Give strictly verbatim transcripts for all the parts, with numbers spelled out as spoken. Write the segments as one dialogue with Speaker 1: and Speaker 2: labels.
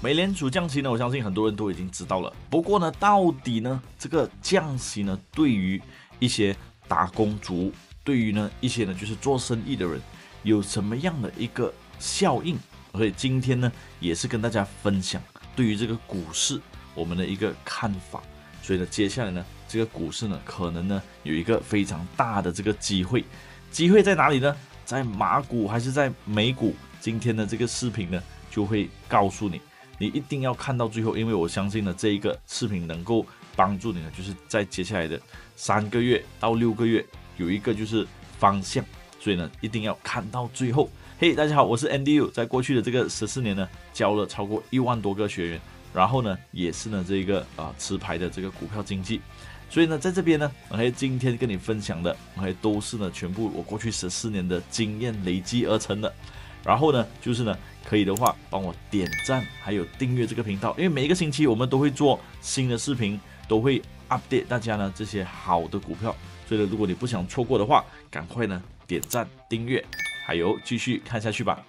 Speaker 1: 美联储降息呢，我相信很多人都已经知道了。不过呢，到底呢这个降息呢，对于一些打工族，对于呢一些呢就是做生意的人，有什么样的一个效应？所以今天呢，也是跟大家分享对于这个股市我们的一个看法。所以呢，接下来呢，这个股市呢，可能呢有一个非常大的这个机会。机会在哪里呢？在马股还是在美股？今天的这个视频呢，就会告诉你，你一定要看到最后，因为我相信呢，这一个视频能够帮助你呢，就是在接下来的三个月到六个月有一个就是方向，所以呢，一定要看到最后。嘿，大家好，我是 Andy Yu， 在过去的这个十四年呢，教了超过一万多个学员，然后呢，也是呢这个啊、呃、持牌的这个股票经纪。所以呢，在这边呢 ，OK， 今天跟你分享的 ，OK， 都是呢全部我过去十四年的经验累积而成的。然后呢，就是呢，可以的话帮我点赞，还有订阅这个频道，因为每一个星期我们都会做新的视频，都会 update 大家呢这些好的股票。所以呢，如果你不想错过的话，赶快呢点赞、订阅，还有继续看下去吧。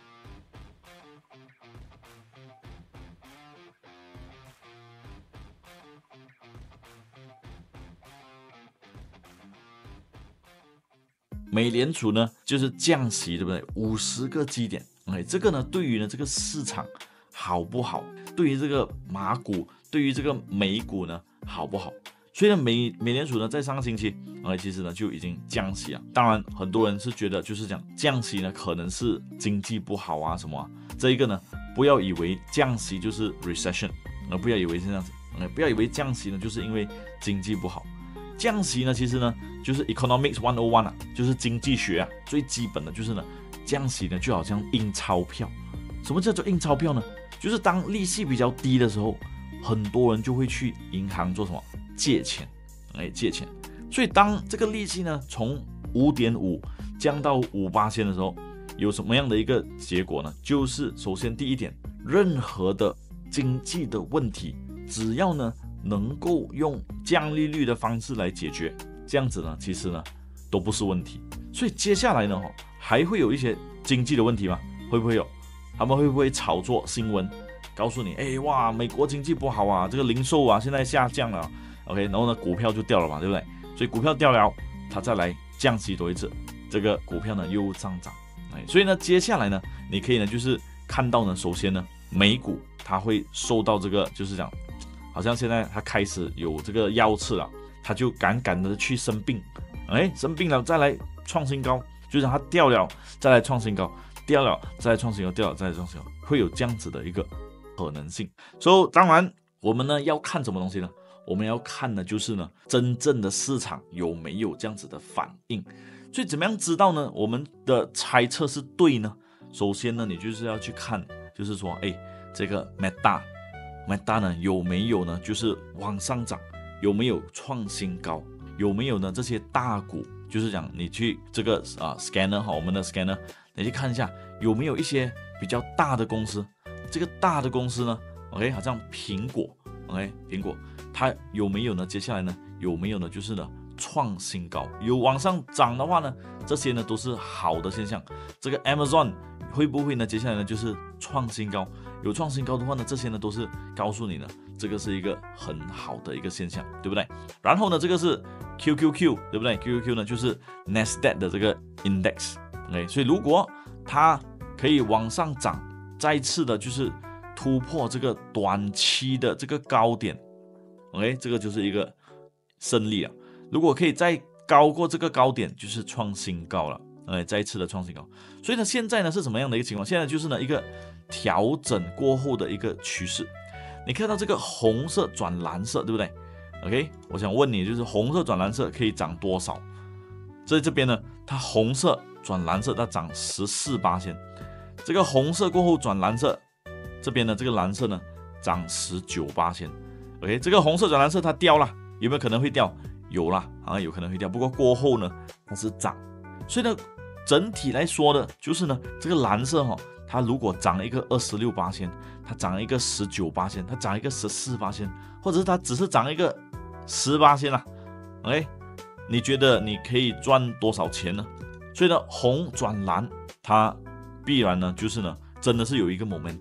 Speaker 1: 美联储呢就是降息，对不对？五十个基点 ，OK， 这个呢对于呢这个市场好不好？对于这个马股，对于这个美股呢好不好？所以呢美美联储呢在上个星期，OK， 其实呢就已经降息了。当然，很多人是觉得就是讲降息呢可能是经济不好啊什么啊，这一个呢不要以为降息就是 recession， 呃不要以为是这样子，呃不要以为降息呢就是因为经济不好。降息呢，其实呢就是 economics one oh one 啊，就是经济学啊，最基本的就是呢，降息呢就好像印钞票。什么叫做印钞票呢？就是当利息比较低的时候，很多人就会去银行做什么？借钱，哎，借钱。所以当这个利息呢从 五点五 降到 百分之五 的时候，有什么样的一个结果呢？就是首先第一点，任何的经济的问题，只要呢能够用降利率的方式来解决，这样子呢，其实呢都不是问题。所以接下来呢，还会有一些经济的问题吗？会不会有？他们会不会炒作新闻，告诉你，哎哇，美国经济不好啊，这个零售啊现在下降了 ，OK， 然后呢股票就掉了嘛，对不对？所以股票掉了，它再来降息多一次，这个股票呢又上涨。哎，所以呢接下来呢，你可以呢就是看到呢，首先呢美股它会受到这个就是讲。好像现在他开始有这个药吃了，他就敢敢的去生病，哎，生病了再来创新高，就是他掉了再来创新高，掉了再来创新高，掉了再来创新高，会有这样子的一个可能性。所以当然我们呢要看什么东西呢？我们要看的就是呢真正的市场有没有这样子的反应。所以怎么样知道呢？我们的猜测是对呢？首先呢，你就是要去看，就是说，哎，这个 Meta。Meta 呢有没有呢？就是往上涨，有没有创新高？有没有呢？这些大股，就是讲你去这个啊 scanner 哈，我们的 scanner， 你去看一下有没有一些比较大的公司。这个大的公司呢 ，OK， 好像苹果 ，OK， 苹果它有没有呢？接下来呢有没有呢？就是呢创新高，有往上涨的话呢，这些呢都是好的现象。这个 Amazon 会不会呢？接下来呢就是创新高。有创新高的话呢，这些呢都是告诉你呢，这个是一个很好的一个现象，对不对？然后呢，这个是 Q Q Q， 对不对 ？Q Q Q 呢就是 Nasdaq 的这个 index，OK， 所以如果它可以往上涨，再次的就是突破这个短期的这个高点 ，OK， 这个就是一个胜利啊。如果可以再高过这个高点，就是创新高了。哎，再一次的创新高，所以呢，现在呢是什么样的一个情况？现在就是呢一个调整过后的一个趋势。你看到这个红色转蓝色，对不对 ？OK， 我想问你，就是红色转蓝色可以涨多少？在这边呢，它红色转蓝色，它涨 百分之十四。这个红色过后转蓝色，这边呢这个蓝色呢涨 百分之十九。OK， 这个红色转蓝色它掉了，有没有可能会掉？有啦，啊，有可能会掉。不过过后呢，它是涨。所以呢，整体来说的，就是呢，这个蓝色哈、哦，它如果涨一个 百分之二十六， 它涨一个 百分之十九， 它涨一个 百分之十四， 或者是它只是涨一个 百分之十 啦 ，OK， 你觉得你可以赚多少钱呢？所以呢，红转蓝，它必然呢就是呢，真的是有一个 momentum，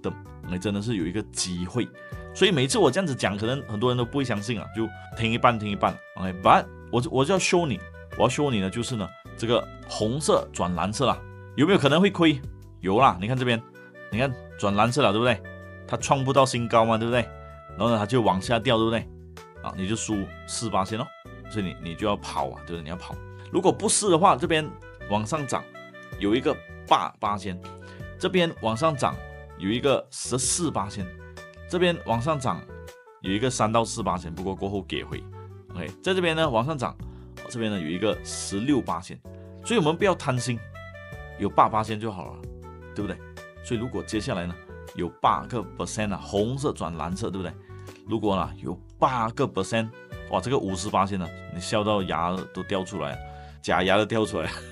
Speaker 1: 哎，真的是有一个机会。所以每次我这样子讲，可能很多人都不会相信啊，就听一半听一半。OK，but 我我就要 show 你，我要 show 你呢，就是呢，这个红色转蓝色啦，有没有可能会亏？有啦，你看这边，你看转蓝色了，对不对？它创不到新高嘛，对不对？然后呢，它就往下掉，对不对？啊，你就输四八千哦，所以你你就要跑啊，对不对？你要跑。如果不是的话，这边往上涨有一个八八千，这边往上涨有一个十四八千。这边往上涨有一个三到四八千，不过过后给回 ，OK， 在这边呢往上涨，这边呢有一个十六八千，所以我们不要贪心，有八八千就好了，对不对？所以如果接下来呢有八个 percent 啊，红色转蓝色，对不对？如果呢有八个 percent， 哇，这个五十八千呢，你笑到牙都掉出来，假牙都掉出来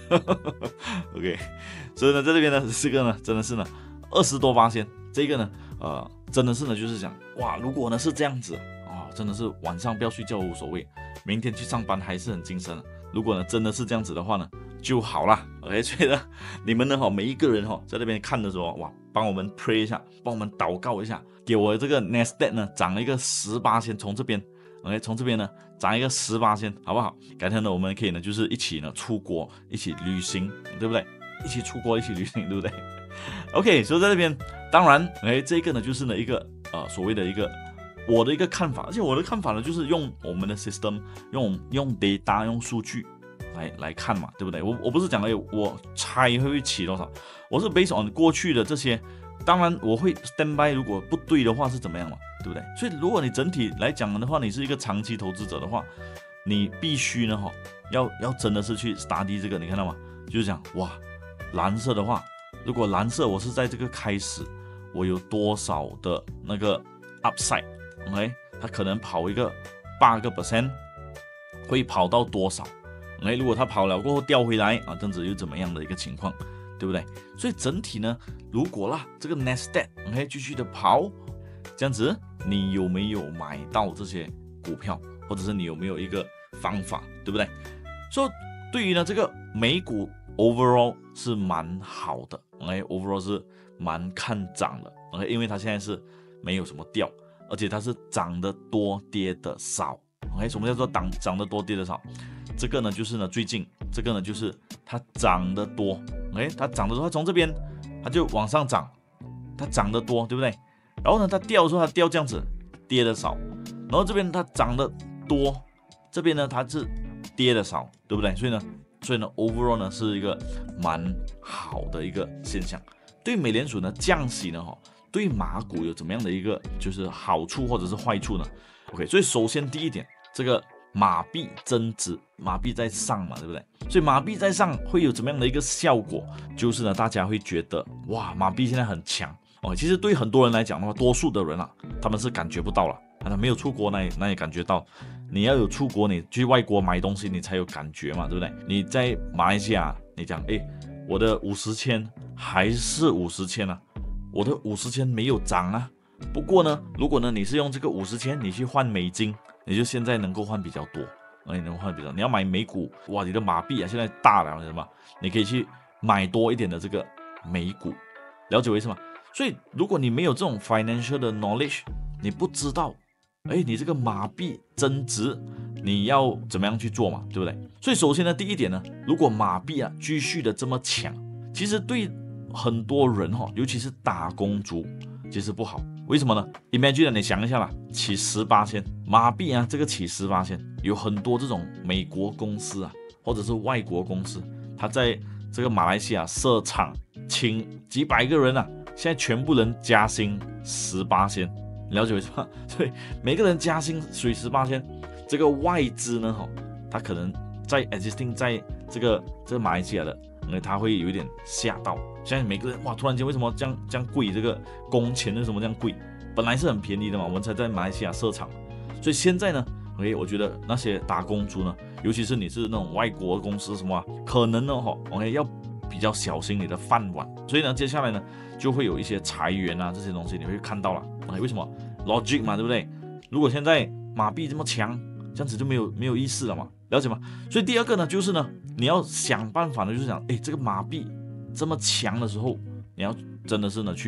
Speaker 1: ，OK， 所以呢在这边呢这个呢真的是呢二十多八千，这个呢呃。真的是呢，就是讲哇，如果呢是这样子啊、哦，真的是晚上不要睡觉无所谓，明天去上班还是很精神。如果呢真的是这样子的话呢，就好啦。OK， 所以呢，你们呢哈，每一个人哈，在那边看的时候，哇，帮我们 pray 一下，帮我们祷告一下，给我这个 Nasdaq 呢涨了一个十八千，从这边 ，OK， 从这边呢涨一个十八千，好不好？改天呢，我们可以呢就是一起呢出国，一起旅行，对不对？一起出国，一起旅行，对不对？OK， 所以在这边，当然，哎，这个呢就是呢一个呃所谓的一个我的一个看法，而且我的看法呢就是用我们的 system， 用用 data， 用数据来来看嘛，对不对？我我不是讲了我猜会起多少，我是 based on 过去的这些，当然我会 stand by， 如果不对的话是怎么样嘛，对不对？所以如果你整体来讲的话，你是一个长期投资者的话，你必须呢哈要要真的是去 study 这个，你看到吗？就是讲哇，蓝色的话。如果蓝色我是在这个开始，我有多少的那个 upside，OK， 它可能跑一个八个 percent， 会跑到多少 ？OK， 如果它跑了过后掉回来啊，这样子又怎么样的一个情况，对不对？所以整体呢，如果啦这个 Nasdaq OK 继续的跑，这样子你有没有买到这些股票，或者是你有没有一个方法，对不对？所以对于呢这个美股 overall 是蛮好的。OK， overall 是蛮看涨的 ，OK， 因为它现在是没有什么掉，而且它是涨得多跌得少 ，OK， 什么叫做涨涨得多跌得少？这个呢就是呢最近这个呢就是它涨得多 ，OK， 它涨得多，它从这边它就往上涨，它涨得多，对不对？然后呢它掉的时候它掉这样子，跌得少，然后这边它涨得多，这边呢它是跌得少，对不对？所以呢。所以呢 ，overall 呢是一个蛮好的一个现象。对美联储呢降息呢，哈，对马股有怎么样的一个就是好处或者是坏处呢 ？OK， 所以首先第一点，这个马币增值，马币在上嘛，对不对？所以马币在上会有怎么样的一个效果？就是呢，大家会觉得哇，马币现在很强哦。其实对很多人来讲的话，多数的人啊，他们是感觉不到了，他没有出国那也那也感觉到。你要有出国，你去外国买东西，你才有感觉嘛，对不对？你在马来西亚，你讲，哎，我的五十千还是五十千啊，我的五十千没有涨啊。不过呢，如果呢你是用这个五十千，你去换美金，你就现在能够换比较多，你能换比较。你要买美股，哇，你的马币啊现在大了，什么？你可以去买多一点的这个美股，了解我意思吗？所以如果你没有这种 financial 的 knowledge， 你不知道。哎，你这个马币增值，你要怎么样去做嘛？对不对？所以首先呢，第一点呢，如果马币啊继续的这么强，其实对很多人哈、哦，尤其是打工族，其实不好。为什么呢 ？Imagine 你想一下啦，起十八千马币啊，这个起十八千，有很多这种美国公司啊，或者是外国公司，他在这个马来西亚设厂，请几百个人啊，现在全部人加薪十八千。了解为什么？所以每个人加薪水十八千，这个外资呢，哈，他可能在 existing 在这个这个马来西亚的，那他会有一点吓到。现在每个人哇，突然间为什么这样这样贵？这个工钱为什么这样贵？本来是很便宜的嘛，我们才在马来西亚设厂，所以现在呢 ，OK， 我觉得那些打工族呢，尤其是你是那种外国公司什么、啊，可能呢，哈 ，OK， 要比较小心你的饭碗。所以呢，接下来呢，就会有一些裁员啊这些东西，你会看到了。为什么 logic 嘛，对不对？如果现在马币这么强，这样子就没有没有意思了嘛，了解吗？所以第二个呢，就是呢，你要想办法呢，就是讲，哎，这个马币这么强的时候，你要真的是呢去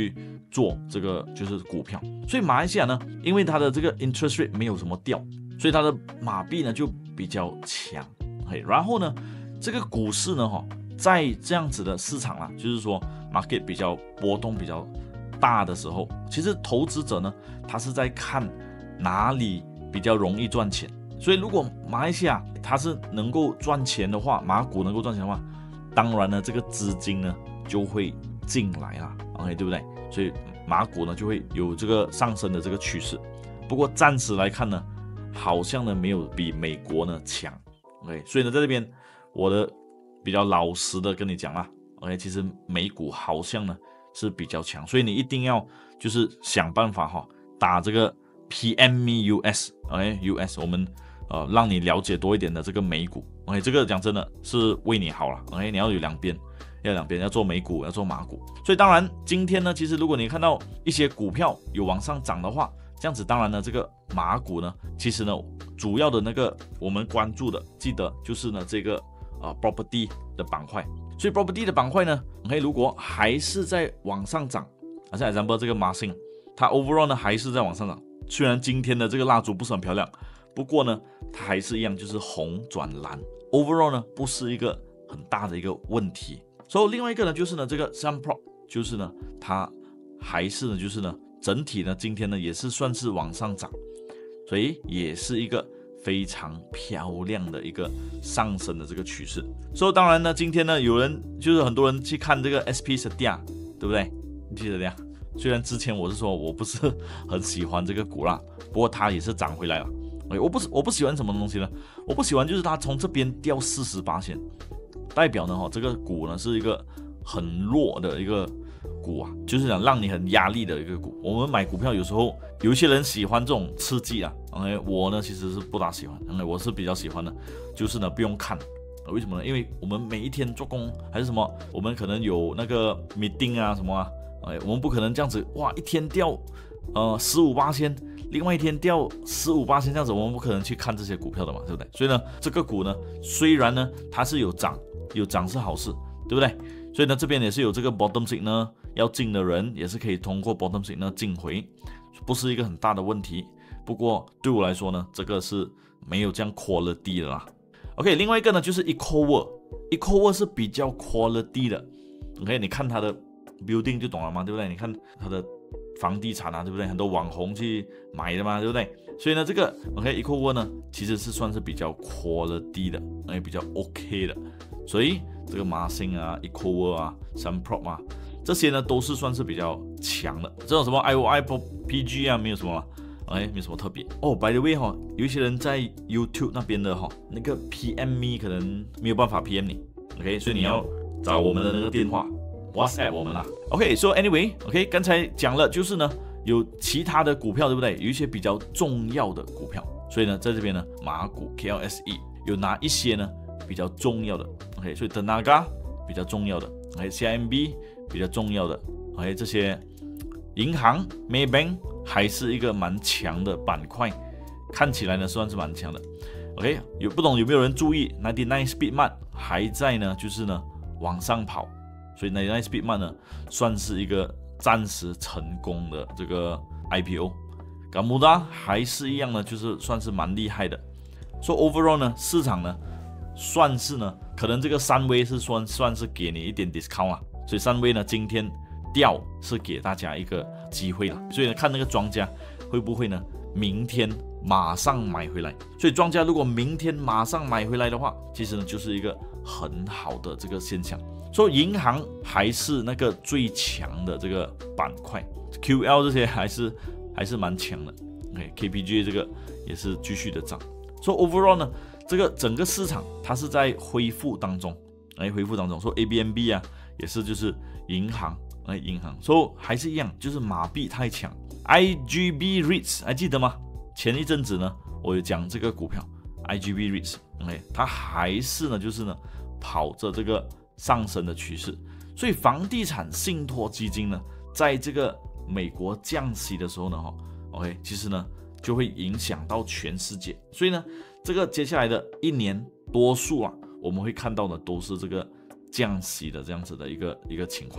Speaker 1: 做这个就是股票。所以马来西亚呢，因为它的这个 interest rate 没有什么掉，所以它的马币呢就比较强。然后呢，这个股市呢，在这样子的市场啊，就是说 market 比较波动比较大的时候，其实投资者呢，他是在看哪里比较容易赚钱。所以如果马来西亚它是能够赚钱的话，马股能够赚钱的话，当然呢，这个资金呢就会进来啦 ，OK 对不对？所以马股呢就会有这个上升的这个趋势。不过暂时来看呢，好像呢没有比美国呢强。OK， 所以呢，在这边我的比较老实的跟你讲啦 ，OK， 其实美股好像呢是比较强，所以你一定要就是想办法哈，打这个 P M me U S，OK， U S 我们呃让你了解多一点的这个美股 ，OK， 这个讲真的是为你好了 ，OK， 你要有两边，要两边要做美股，要做马股，所以当然今天呢，其实如果你看到一些股票有往上涨的话，这样子当然呢，这个马股呢，其实呢。主要的那个我们关注的，记得就是呢这个呃 property 的板块，所以 property 的板块呢 ，OK， 如果还是在往上涨，啊像 example 这个 Masin， 它 overall 呢还是在往上涨，虽然今天的这个蜡烛不是很漂亮，不过呢它还是一样就是红转蓝 ，overall 呢不是一个很大的一个问题。所以另外一个呢就是呢这个 Sunprop， 就是呢它还是呢就是呢整体呢今天呢也是算是往上涨。所以也是一个非常漂亮的一个上升的这个趋势。所以当然呢，今天呢，有人就是很多人去看这个 S P Setia， 对不对？你记得这样？虽然之前我是说我不是很喜欢这个股啦，不过它也是涨回来了。我不我不喜欢什么东西呢？我不喜欢就是它从这边掉 百分之四十八， 代表呢，这个股呢是一个很弱的一个。股啊，就是讲让你很压力的一个股。我们买股票有时候有一些人喜欢这种刺激啊 ，OK， 我呢其实是不大喜欢 ，OK， 我是比较喜欢的，就是呢不用看，为什么呢？因为我们每一天做工还是什么，我们可能有那个 meeting 啊什么啊，哎，我们不可能这样子哇一天掉呃十五八千，另外一天掉十五八千这样子，我们不可能去看这些股票的嘛，对不对？所以呢，这个股呢虽然呢它是有涨，有涨是好事，对不对？所以呢这边也是有这个 bottom signal。要进的人也是可以通过 bottom signal 进回，不是一个很大的问题。不过对我来说呢，这个是没有这样 quality 的啦。OK， 另外一个呢就是 Ecoworld，Ecoworld 是比较 quality 的。OK， 你看它的 building 就懂了嘛，对不对？你看它的房地产啊，对不对？很多网红去买的嘛，对不对？所以呢，这个 OK Ecoworld 呢其实是算是比较 quality 的，哎，比较 OK 的。所以这个 Masin 啊、Ecoworld 啊、Sunprop 啊。这些呢都是算是比较强的，这种什么 I O I、P G 啊，没有什么，哎，没有什么特别。哦 ，by the way 哈，有一些人在 YouTube 那边的哈，那个 P M me 可能没有办法 P M 你 ，OK， 所以你要找我们的那个电话 WhatsApp 我们啦。OK，so anyway，OK， 刚才讲了就是呢，有其他的股票对不对？有一些比较重要的股票，所以呢，在这边呢，马股 K L S E 有哪一些呢比较重要的 ？OK， 所以 Tenaga 比较重要的 ，OK，C I M B。比较重要的 ，OK， 这些银行 Maybank 还是一个蛮强的板块，看起来呢算是蛮强的 ，OK， 有不懂有没有人注意 九十九 Speedmart 还在呢，就是呢往上跑，所以九十九 Speedmart 呢算是一个暂时成功的这个 I P O，Gamuda 还是一样呢，就是算是蛮厉害的，所以 overall 呢市场呢算是呢可能这个三威是算算是给你一点 discount 啊。所以三威呢，今天掉是给大家一个机会了。所以呢，看那个庄家会不会呢，明天马上买回来。所以庄家如果明天马上买回来的话，其实呢就是一个很好的这个现象。所以银行还是那个最强的这个板块 ，Q L 这些还是还是蛮强的。OK，K P G 这个也是继续的涨。所以 overall 呢，这个整个市场它是在恢复当中，哎，恢复当中。说 A B N B 啊。也是就是银行，哎，银行，所以还是一样，就是马币太强。I G B REITs 还记得吗？前一阵子呢，我有讲这个股票 I G B REITs，OK， 它还是呢，就是呢，跑着这个上升的趋势。所以房地产信托基金呢，在这个美国降息的时候呢，哈 ，OK， 其实呢就会影响到全世界。所以呢，这个接下来的一年，多数啊，我们会看到的都是这个。降息的这样子的一个一个情况，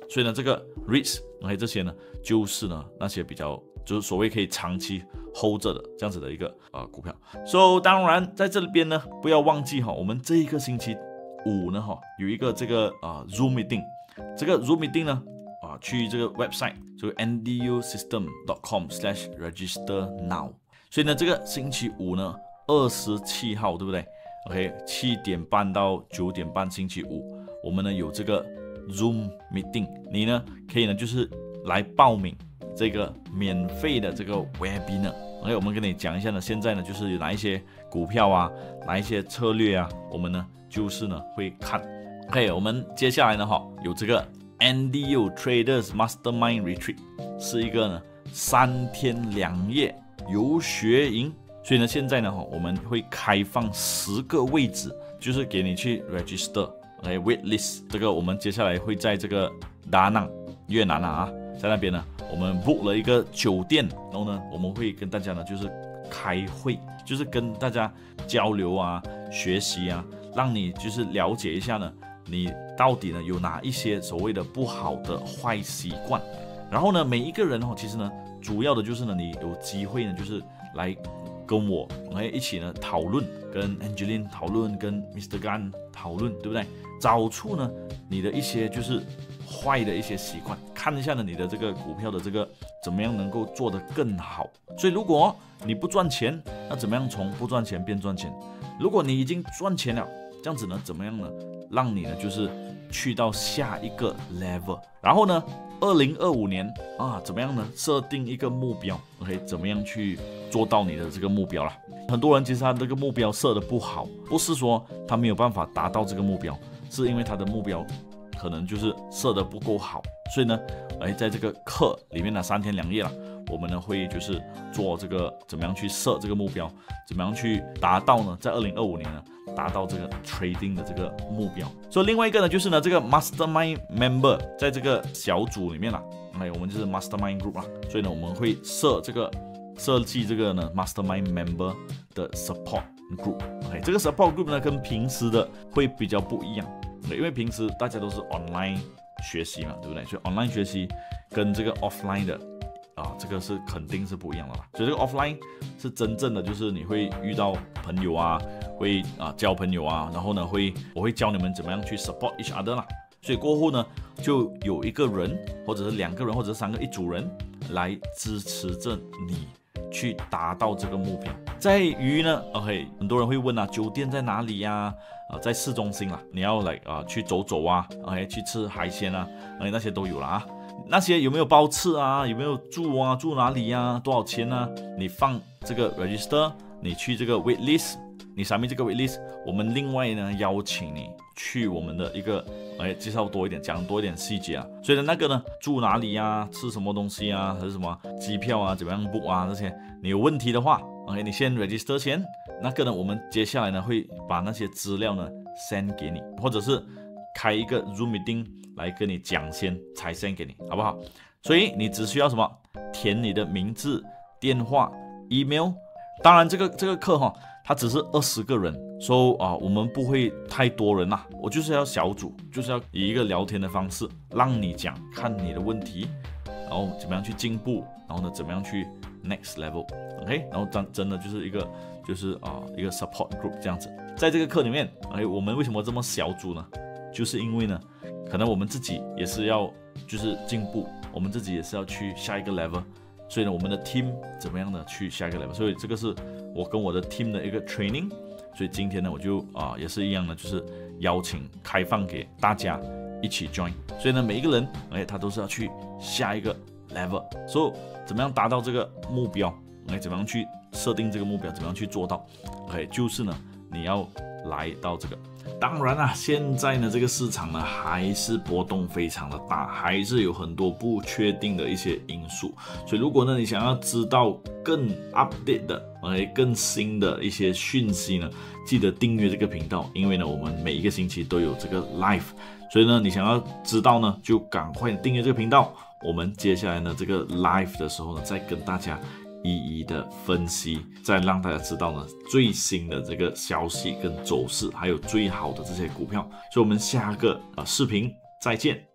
Speaker 1: 所以呢，这个 REITs，OK 这些呢，就是呢那些比较就是所谓可以长期 hold 着的这样子的一个呃股票。So 当然在这边呢，不要忘记哈，我们这一个星期五呢哈有一个这个啊、呃、Zoom meeting， 这个 Zoom meeting 呢啊、呃、去这个 website 这个 n d u system dot com slash register now。所以呢，这个星期五呢，二十七号，对不对 ？OK， 七点半到九点半，星期五，我们呢有这个 Zoom meeting， 你呢可以呢就是来报名这个免费的这个 webinar。OK， 我们跟你讲一下呢，现在呢就是有哪一些股票啊，哪一些策略啊，我们呢就是呢会看。OK， 我们接下来呢哈有这个 N D U Traders Mastermind Retreat， 是一个呢三天两夜游学营，所以呢，现在呢，我们会开放十个位置，就是给你去 register， 来 wait list。这个我们接下来会在这个达năng越南啊，在那边呢，我们 book 了一个酒店，然后呢，我们会跟大家呢就是开会，就是跟大家交流啊、学习啊，让你就是了解一下呢，你到底呢有哪一些所谓的不好的坏习惯。然后呢，每一个人哦，其实呢，主要的就是呢，你有机会呢，就是来跟我来一起呢讨论，跟 Angeline 讨论，跟 Mister Gan 讨论，对不对？找出呢你的一些就是坏的一些习惯，看一下呢你的这个股票的这个怎么样能够做得更好。所以如果你不赚钱，那怎么样从不赚钱变赚钱？如果你已经赚钱了，这样子呢怎么样呢？让你呢就是去到下一个 level， 然后呢？二零二五年啊，怎么样呢？设定一个目标 ，OK， 怎么样去做到你的这个目标啦？很多人其实他这个目标设得不好，不是说他没有办法达到这个目标，是因为他的目标可能就是设得不够好。所以呢，哎，在这个课里面呢，三天两夜啦，我们呢会就是做这个怎么样去设这个目标，怎么样去达到呢？在二零二五年呢，达到这个 trading 的这个目标。所以另外一个呢，就是呢这个 mastermind member 在这个小组里面啦，哎，我们就是 mastermind group 啦，所以呢我们会设这个设计这个呢 mastermind member 的 support group。OK， 这个 support group 呢跟平时的会比较不一样，因为平时大家都是 online 学习嘛，对不对？所以 online 学习跟这个 offline 的啊，这个是肯定是不一样的啦。所以这个 offline 是真正的就是你会遇到朋友啊，会啊交朋友啊，然后呢会我会教你们怎么样去 support each other 啦。所以过后呢，就有一个人或者是两个人或者是三个一组人来支持着你去达到这个目标。在于呢 ，OK， 很多人会问啊，酒店在哪里呀、啊？啊，在市中心啦，你要来啊去走走啊 ，OK， 去吃海鲜啊，哎那些都有了啊。那些有没有包吃啊？有没有住啊？住哪里呀、啊？多少钱啊？你放这个 register， 你去这个 wait list， 你上面这个 wait list， 我们另外呢邀请你去我们的一个，哎，介绍多一点，讲多一点细节啊。所以呢，那个呢，住哪里呀、啊？吃什么东西啊？还是什么机票啊？怎么样 book 啊？这些你有问题的话 ，OK， 你先 register 先，那个呢，我们接下来呢会把那些资料呢 send 给你，或者是开一个 Zoom meeting 来跟你讲先，才 send 给你，好不好？所以你只需要什么？填你的名字、电话、email。当然，这个这个课哈，它只是二十个人，所以啊，我们不会太多人啦。我就是要小组，就是要以一个聊天的方式，让你讲，看你的问题，然后怎么样去进步，然后呢，怎么样去 next level，OK， 然后真真的就是一个就是啊一个 support group 这样子。在这个课里面，哎，我们为什么这么小组呢？就是因为呢，可能我们自己也是要就是进步，我们自己也是要去下一个 level， 所以呢，我们的 team 怎么样呢去下一个 level？ 所以这个是我跟我的 team 的一个 training。所以今天呢，我就啊、呃、也是一样的，就是邀请开放给大家一起 join。所以呢，每一个人哎，他都是要去下一个 level。所以怎么样达到这个目标？哎，怎么样去设定这个目标？怎么样去做到？哎，就是呢，你要来到这个。当然啦，现在呢，这个市场呢还是波动非常的大，还是有很多不确定的一些因素。所以如果呢你想要知道更 update 的，呃，更新的一些讯息呢，记得订阅这个频道，因为呢我们每一个星期都有这个 live。所以呢，你想要知道呢，就赶快订阅这个频道。我们接下来呢这个 live 的时候呢，再跟大家一一的分析，再让大家知道呢最新的这个消息跟走势，还有最好的这些股票。所以我们下个呃视频再见。